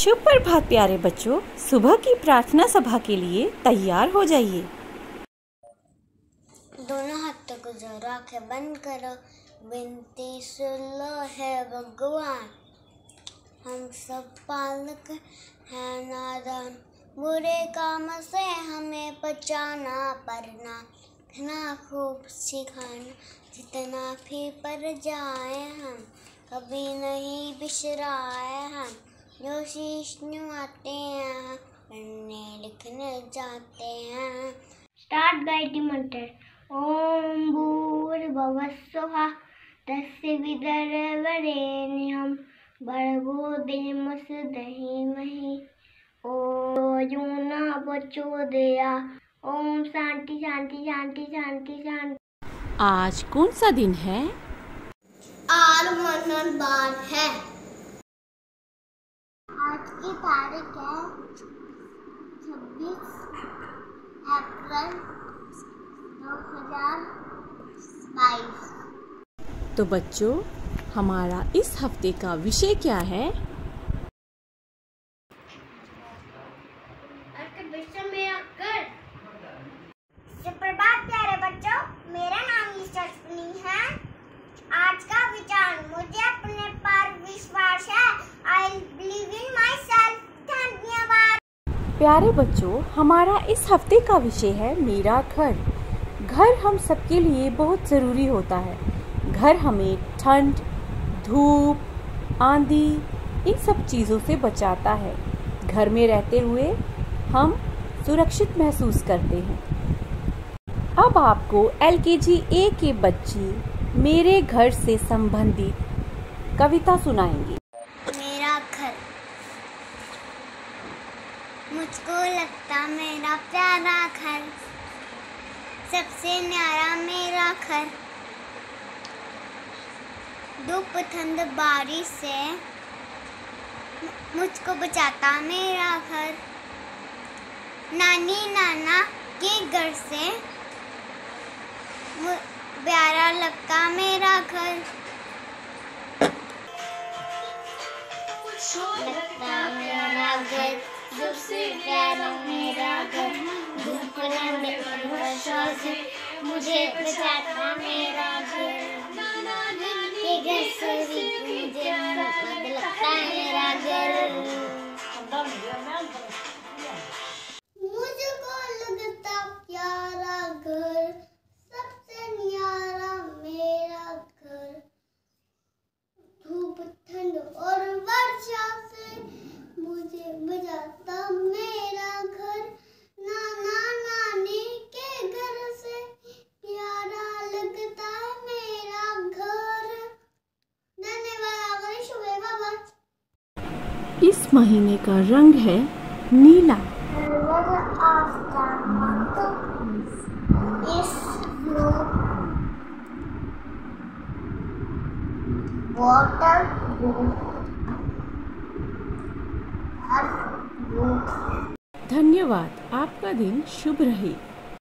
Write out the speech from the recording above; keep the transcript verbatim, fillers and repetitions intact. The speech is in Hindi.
शुभ प्रभात प्यारे बच्चों, सुबह की प्रार्थना सभा के लिए तैयार हो जाइए। दोनों हाथों को जोड़ो, आंखें बंद करो। विनती सुन लो है भगवान, हम सब पालक हैं नादान। बुरे काम से हमें बचाना, पढ़ना लिखना खूब सिखाना। जितना भी पढ़ जाए हम, कभी नहीं बिसराए हम। जो शीश आते हैं, पढ़ने लिखने जाते हैं। स्टार्ट गायत्री मंत्र। ओम भूर्भुवः स्वः तस्य वितुर्वरेण्यं भर्गो देवस्य धीमहि ॐ यो न प्रचोदयात्। ओम शांति शांति शांति शांति शांति। आज कौन सा दिन है? आज मंगलवार है। आज की तारीख है छब्बीस अप्रैल दो हजार बाईस। तो बच्चों, हमारा इस हफ्ते का विषय क्या है? सुप्रभात प्यारे बच्चों, मेरा नाम यशस्विनी है। आज का विचार, मुझे अपने पर विश्वास है। I believe in myself। धन्यवाद। प्यारे बच्चों, हमारा इस हफ्ते का विषय है मेरा घर। घर हम सबके लिए बहुत ज़रूरी होता है। घर हमें ठंड, धूप, आंधी इन सब चीज़ों से बचाता है। घर में रहते हुए हम सुरक्षित महसूस करते हैं। अब आपको एल के जी ए के बच्चे मेरे घर से संबंधित कविता सुनाएंगे। मेरा घर, मुझको लगता मेरा प्यारा घर, सबसे न्यारा मेरा घर। धूप ठंड बारिश से मुझको बचाता मेरा घर। नानी नाना के घर से प्यारा लगता मेरा घर। लगता मेरा घर, सबसे प्यारा मेरा घर। धूप वर्षा से मुझे बचाता मेरा घर। के घर से भी मुझे लगता मेरा घर। मुझको लगता प्यारा घर, सबसे न्यारा मेरा घर। धूप ठंड और वर्षा से मुझे बचाता मेरा घर। नाना नानी के घर से प्यारा लगता है मेरा घर। धन्यवाद। शुभ बाबा। इस महीने का रंग है नीला। वाटर धन्यवाद। आपका दिन शुभ रहे।